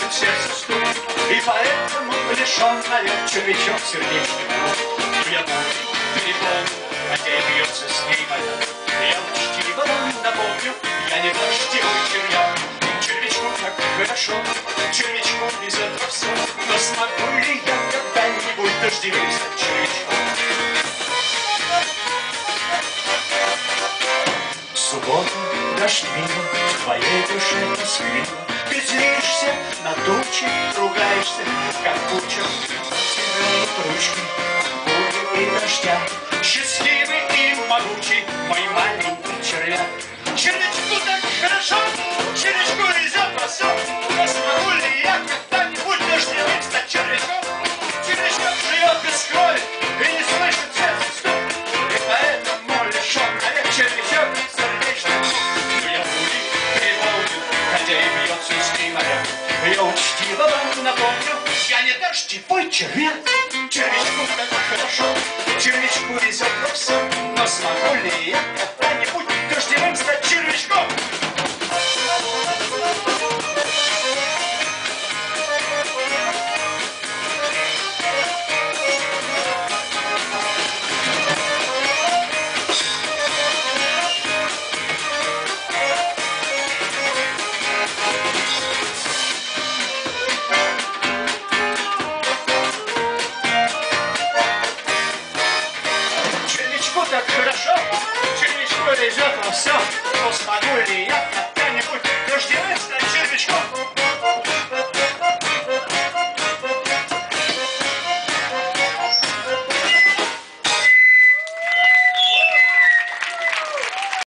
слышит сердце стук, и поэтому лишенная червячок сердечный друг. Я буду переполнен, хотя и бьется с ней моя. Я учтиво вам напомню, я не дождевый червяк. Червячку так хорошо, червячку без этого все. Но смогу ли я когда-нибудь дождевым стать червячком? Суббота дождливо, в твоей душе тоскливо. Ты злишься на тучи, ругаешься, как куча. Стирает ручки бури и дождя. Счастливый и могучий мой маленький червяк. Червячку так хорошо, червячку везет во всем. Но смогу ли я когда-нибудь дождевым стать червячком? Червячок живет без крови и не слышит сердце стук, и поэтому лишенная червячок сердечный звук. Но я буду переполнен, хотя и бьется с ней моя. Я учтиво вам напомню, я не дождевой червяк. Червячку так хорошо, червячку везет во всем. Но смогу ли я когда-нибудь дождевым стать червячком? Червячку так хорошо, червячку везет во всем. Но смогу ли я когда-нибудь дождевым стать червячком?